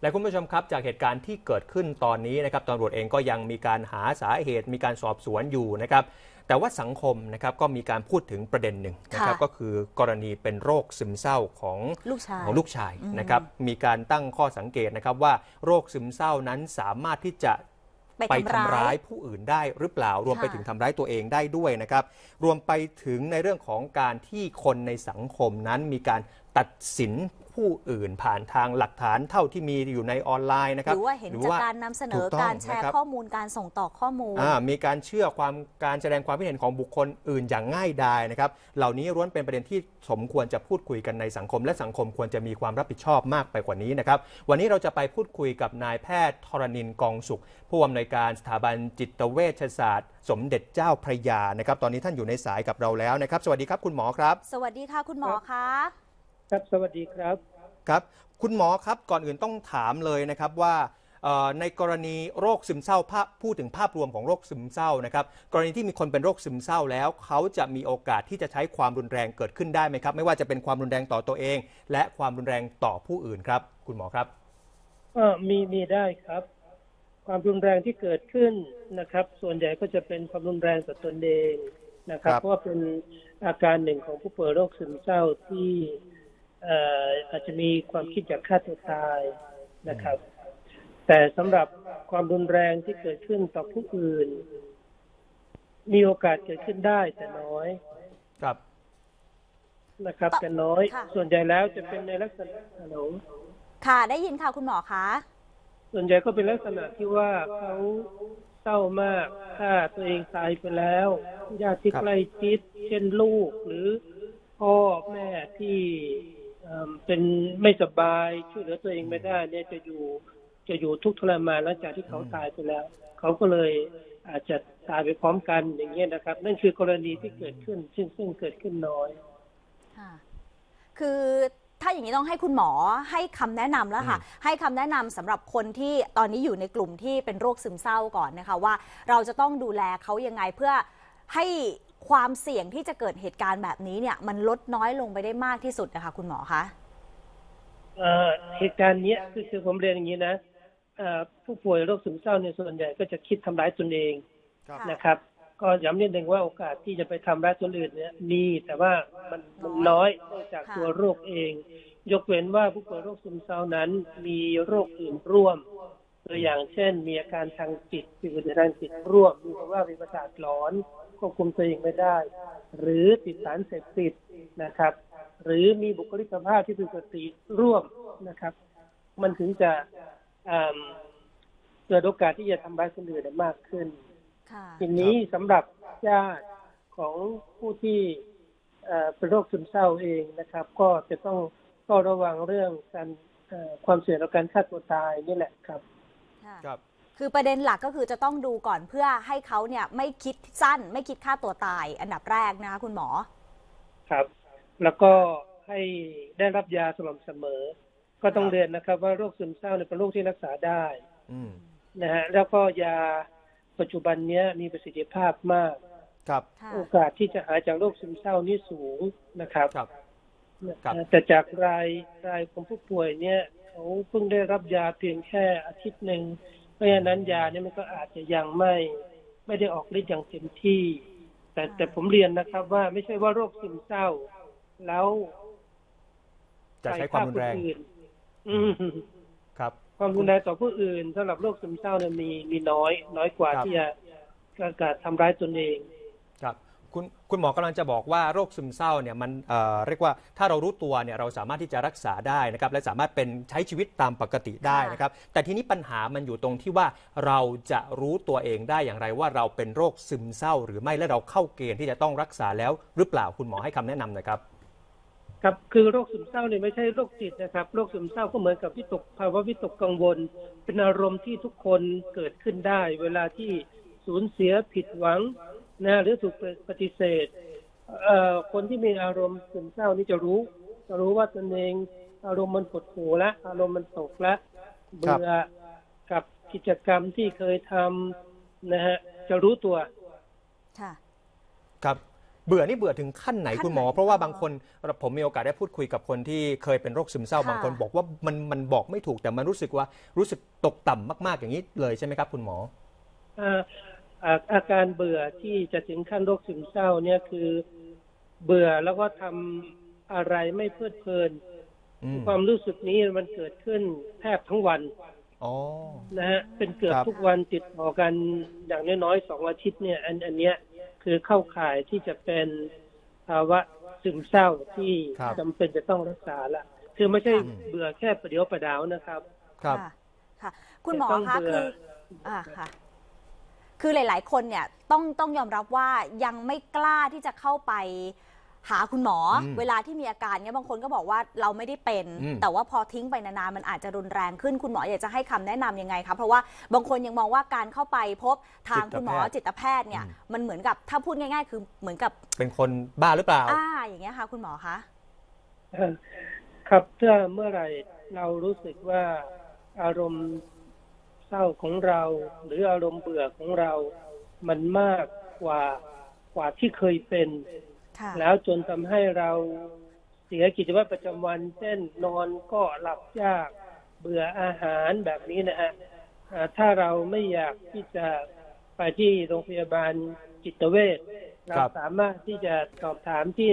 และคุณผู้ชมครับจากเหตุการณ์ที่เกิดขึ้นตอนนี้นะครับตำรวจเองก็ยังมีการหาสาเหตุมีการสอบสวนอยู่นะครับแต่ว่าสังคมนะครับก็มีการพูดถึงประเด็นหนึ่งนะครับก็คือกรณีเป็นโรคซึมเศร้าของลูกชายนะครับมีการตั้งข้อสังเกตนะครับว่าโรคซึมเศร้านั้นสามารถที่จะไปทำร้ายผู้อื่นได้หรือเปล่ารวมไปถึงทำร้ายตัวเองได้ด้วยนะครับรวมไปถึงในเรื่องของการที่คนในสังคมนั้นมีการตัดสินผู้อื่นผ่านทางหลักฐานเท่าที่มีอยู่ในออนไลน์นะครับหรือว่าเห็นจากการนำเสนอการแชร์ข้อมูลการส่งต่อข้อมูลมีการเชื่อการแสดงความคิดเห็นของบุคคลอื่นอย่างง่ายดายนะครับเหล่านี้ล้วนเป็นประเด็นที่สมควรจะพูดคุยกันในสังคมและสังคมควรจะมีความรับผิดชอบมากไปกว่านี้นะครับวันนี้เราจะไปพูดคุยกับนายแพทย์ธรณินทร์กองสุขผู้อำนวยการสถาบันจิตเวชศาสตร์สมเด็จเจ้าพระยานะครับตอนนี้ท่านอยู่ในสายกับเราแล้วนะครับสวัสดีครับคุณหมอครับสวัสดีค่ะคุณหมอคะครับสวัสดีครับครับคุณหมอครับก่อนอื่นต้องถามเลยนะครับว่าในกรณีโรคซึมเศร้าพูดถึงภาพรวมของโรคซึมเศร้านะครับกรณีที่มีคนเป็นโรคซึมเศร้าแล้วเขาจะมีโอกาสที่จะใช้ความรุนแรงเกิดขึ้นได้ไหมครับไม่ว่าจะเป็นความรุนแรงต่อตัวเองและความรุนแรงต่อผู้อื่นครับคุณหมอครับมีได้ครับความรุนแรงที่เกิดขึ้นนะครับส่วนใหญ่ก็จะเป็นความรุนแรงต่อตนเองนะครับเพราะว่าเป็นอาการหนึ่งของผู้ป่วยโรคซึมเศร้าที่อาจจะมีความคิดอยากฆ่าตัวตายนะครับแต่สำหรับความรุนแรงที่เกิดขึ้นต่อผู้อื่นมีโอกาสเกิดขึ้นได้แต่น้อยครับนะครับแต่น้อยส่วนใหญ่แล้วจะเป็นในลักษณะค่ะได้ยินค่ะคุณหมอคะส่วนใหญ่ก็เป็นลักษณะที่ว่าเขาเศร้ามากถ้าตัวเองตายไปแล้วญาติที่ใกล้ชิดเช่นลูกหรือพ่อแม่ที่เป็นไม่สบายช่วยเหลือตัวเองไม่ได้เนี่ยจะอยู่ทุกข์ทรมานหลังจากที่เขาตายไปแล้วเขาก็เลยอาจจะตายไปพร้อมกันอย่างเงี้ยนะครับนั่นคือกรณีที่เกิดขึ้นซึ่งเกิดขึ้นน้อยคือถ้าอย่างนี้ต้องให้คุณหมอให้คำแนะนำแล้วค่ะให้คำแนะนำสำหรับคนที่ตอนนี้อยู่ในกลุ่มที่เป็นโรคซึมเศร้าก่อนนะคะว่าเราจะต้องดูแลเขายังไงเพื่อให้ความเสี่ยงที่จะเกิดเหตุการณ์แบบนี้เนี่ยมันลดน้อยลงไปได้มากที่สุดนะคะคุณหมอคะเหตุการณ์นี้คือผมเรียนอย่างนี้นะผู้ป่วยโรคซึมเศร้าในส่วนใหญ่ก็จะคิดทำร้ายตนเองนะครับก็ย้ำนิดนึงว่าโอกาสที่จะไปทำร้ายคนอื่นเนี่ยมีแต่ว่ามันน้อยเนื่องจากตัวโรคเองยกเว้นว่าผู้ป่วยโรคซึมเศร้านั้นมีโรคอื่นร่วมตัวอย่างเช่นมีอาการทางจิตมีทางจิตร่วมมีภาวะวิปสาทหลอนควบคุมตัวเองไม่ได้หรือติดสารเสพติดนะครับหรือมีบุคลิกภาพที่ผิดปกติร่วมนะครับมันถึงจะเกิดโอกาสที่จะทำร้ายคนอื่นได้มากขึ้นทีนี้สำหรับญาติของผู้ที่เป็นโรคซึมเศร้าเองนะครับก็จะต้องระวังเรื่องการความเสี่ยงต่อการฆ่าตัวตายนี่แหละครับคือประเด็นหลักก็คือจะต้องดูก่อนเพื่อให้เขาเนี่ยไม่คิดสั้นไม่คิดฆ่าตัวตายอันดับแรกนะคะคุณหมอครับแล้วก็ให้ได้รับยาสม่ำเสมอก็ต้องเรียนนะครับว่าโรคซึมเศร้าเป็นโรคที่รักษาได้นะฮะแล้วก็ยาปัจจุบันนี้มีประสิทธิภาพมากครับโอกาสที่จะหายจากโรคซึมเศร้านี่สูงนะครับแต่จากรายของผู้ป่วยเนี่ยเขาเพิ่งได้รับยาเพียงแค่อาทิตย์หนึ่งเพราะฉะนั้นยาเนี่ยมันก็อาจจะยังไม่ได้ออกฤทธิ์อย่างเต็มที่แต่ผมเรียนนะครับว่าไม่ใช่ว่าโรคซึมเศร้าแล้วจะใช้ความรุนแรงครับความรุนแรงต่อผู้อื่นสำหรับโรคซึมเศร้าเนี่ยมีน้อยกว่าที่จะการทำร้ายตนเองครับคุณหมอกำลังจะบอกว่าโรคซึมเศร้าเนี่ยมันเรียกว่าถ้าเรารู้ตัวเนี่ยเราสามารถที่จะรักษาได้นะครับและสามารถเป็นใช้ชีวิตตามปกติได้นะครับแต่ทีนี้ปัญหามันอยู่ตรงที่ว่าเราจะรู้ตัวเองได้อย่างไรว่าเราเป็นโรคซึมเศร้าหรือไม่และเราเข้าเกณฑ์ที่จะต้องรักษาแล้วหรือเปล่าคุณหมอให้คำแนะนำหน่อยครับครับคือโรคซึมเศร้าเนี่ยไม่ใช่โรคจิตนะครับโรคซึมเศร้าก็เหมือนกับภาวะวิตกกังวลเป็นอารมณ์ที่ทุกคนเกิดขึ้นได้เวลาที่สูญเสียผิดหวังนะหรือถูกปฏิเสธคนที่มีอารมณ์ซึมเศร้านี่จะรู้ว่าตนเองอารมณ์มันหดหู่ละอารมณ์มันตกละเบื่อกับกิจกรรมที่เคยทำนะฮะจะรู้ตัวครับเบื่อนี่เบื่อถึงขั้นไหนคุณหมอเพราะว่าบางคนผมมีโอกาสได้พูดคุยกับคนที่เคยเป็นโรคซึมเศร้าบางคนบอกว่ามันบอกไม่ถูกแต่มันรู้สึกตกต่ำมากๆอย่างนี้เลยใช่ไหมครับคุณหมออาการเบื่อที่จะถึงขั้นโรคซึมเศร้าเนี่ยคือเบื่อแล้วก็ทำอะไรไม่เพลิดเพลินความรู้สึกนี้มันเกิดขึ้นแทบทั้งวันนะฮะเป็นเกือบทุกวันติดต่อกันอย่างน้อยๆ2 อาทิตย์เนี่ยอันเนี้ยคือเข้าข่ายที่จะเป็นภาวะซึมเศร้าที่จำเป็นจะต้องรักษาละคือไม่ใช่เบื่อแค่ประเดี๋ยวประดาวนะครับครับค่ะคุณหมอคะค่ะคือหลายๆคนเนี่ยต้องยอมรับว่ายังไม่กล้าที่จะเข้าไปหาคุณหมอเวลาที่มีอาการเนี่ยบางคนก็บอกว่าเราไม่ได้เป็นแต่ว่าพอทิ้งไปนานๆมันอาจจะรุนแรงขึ้นคุณหมออยากจะให้คำแนะนำยังไงคะเพราะว่าบางคนยังมองว่าการเข้าไปพบทางคุณหมอจิตแพทย์เนี่ยมันเหมือนกับถ้าพูดง่ายๆคือเหมือนกับเป็นคนบ้าหรือเปล่าอย่างเงี้ยค่ะคุณหมอคะครับถ้าเมื่อไหร่เรารู้สึกว่าอารมณ์เศร้าของเราหรืออารมณ์เบื่อของเรามันมากกว่าที่เคยเป็นแล้วจนทำให้เราเสียกิจวัตรประจำวันเช่นนอนก็หลับยากเบื่ออาหารแบบนี้นะฮะถ้าเราไม่อยากที่จะไปที่โรงพยาบาลจิตเวชเราสามารถที่จะสอบถามที่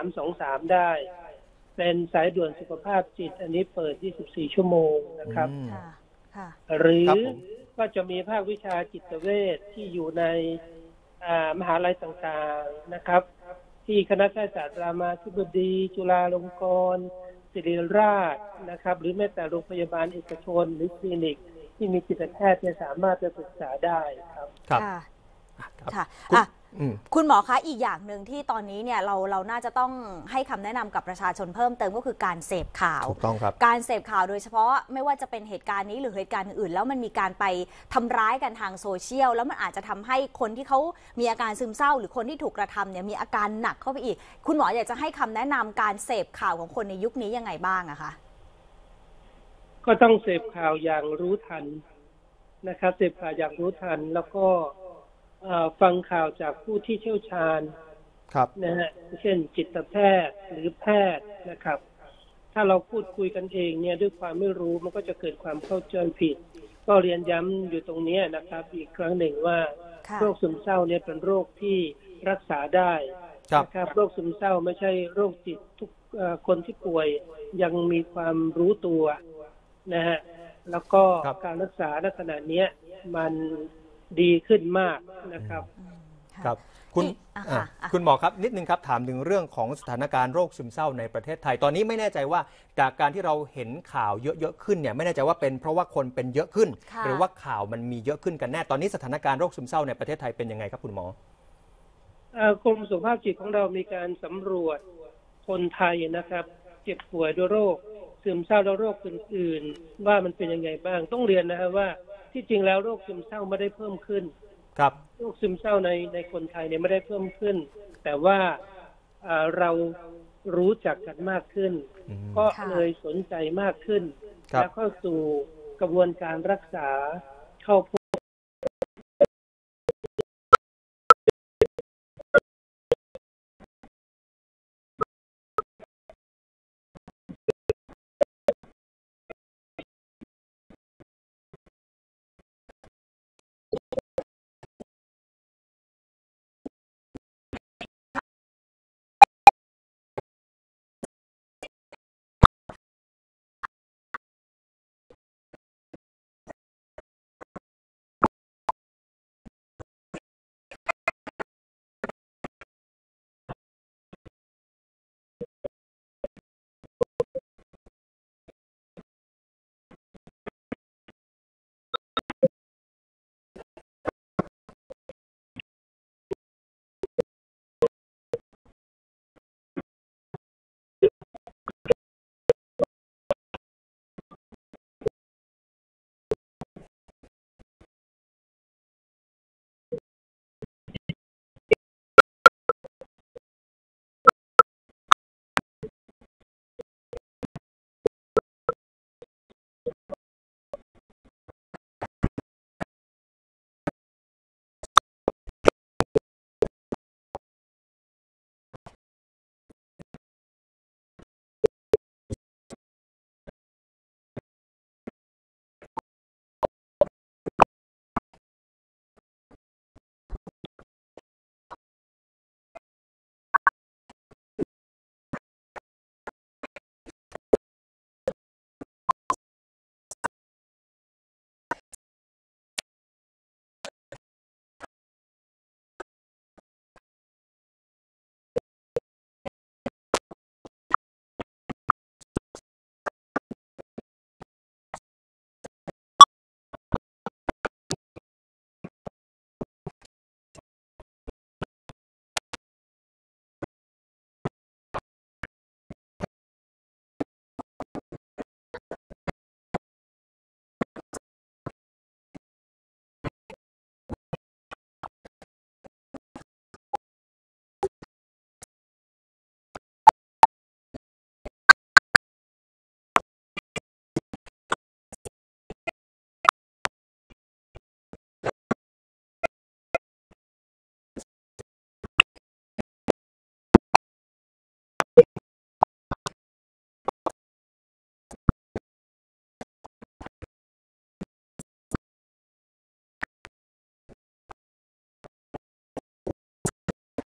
1323ได้เป็นสายด่วนสุขภาพจิตอันนี้เปิด24 ชั่วโมงนะครับหรือก็จะมีภาควิชาจิตเวชที่อยู่ในมหาลัยต่างๆนะครับที่คณะแพทยศาสตร์รามาธิบดีจุฬาลงกรณ์ศิริราชนะครับหรือแม้แต่โรงพยาบาลเอกชนหรือคลินิกที่มีจิตแพทย์สามารถจะศึกษาได้ครับค่ะคุณหมอคะอีกอย่างหนึ่งที่ตอนนี้เนี่ยเราน่าจะต้องให้คำแนะนำกับประชาชนเพิ่มเติมก็คือการเสพข่าวถูกต้องครับการเสพข่าวโดยเฉพาะไม่ว่าจะเป็นเหตุการณ์นี้หรือเหตุการณ์อื่นแล้วมันมีการไปทำร้ายกันทางโซเชียลแล้วมันอาจจะทำให้คนที่เขามีอาการซึมเศร้าหรือคนที่ถูกกระทำเนี่ยมีอาการหนักเข้าไปอีกคุณหมออยากจะให้คำแนะนำการเสพข่าวของคนในยุคนี้ยังไงบ้างอะคะก็ต้องเสพข่าวอย่างรู้ทันนะครับเสพข่าวอย่างรู้ทันแล้วก็ฟังข่าวจากผู้ที่เชี่ยวชาญนะฮะเช่นจิตแพทย์หรือแพทย์นะครับถ้าเราพูดคุยกันเองเนี่ยด้วยความไม่รู้มันก็จะเกิดความเข้าใจผิดก็เรียนย้ำอยู่ตรงนี้นะครับอีกครั้งหนึ่งว่าโรคซึมเศร้าเนี่ยเป็นโรคที่รักษาได้นะครับโรคซึมเศร้าไม่ใช่โรคจิตทุกคนที่ป่วยยังมีความรู้ตัวนะฮะแล้วก็การรักษาในขณะนี้มันดีขึ้นมากนะครับครับคุณหมอครับนิดนึงครับถามถึงเรื่องของสถานการณ์โรคซึมเศร้าในประเทศไทยตอนนี้ไม่แน่ใจว่าจากการที่เราเห็นข่าวเยอะๆขึ้นเนี่ยไม่แน่ใจว่าเป็นเพราะว่าคนเป็นเยอะขึ้นหรือว่าข่าวมันมีเยอะขึ้นกันแน่ตอนนี้สถานการณ์โรคซึมเศร้าในประเทศไทยเป็นยังไงครับคุณหมอกรมสุขภาพจิตของเรามีการสำรวจคนไทยนะครับเจ็บป่วยด้วยโรคซึมเศร้าและโรคอื่นๆว่ามันเป็นยังไงบ้างต้องเรียนนะครับว่าที่จริงแล้วโรคซึมเศร้าไม่ได้เพิ่มขึ้นครับโรคซึมเศร้าในคนไทยเนี่ยไม่ได้เพิ่มขึ้นแต่ว่าเรารู้จักกันมากขึ้นก็เลยสนใจมากขึ้นแล้วเข้าสู่กระบวนการรักษาเข้า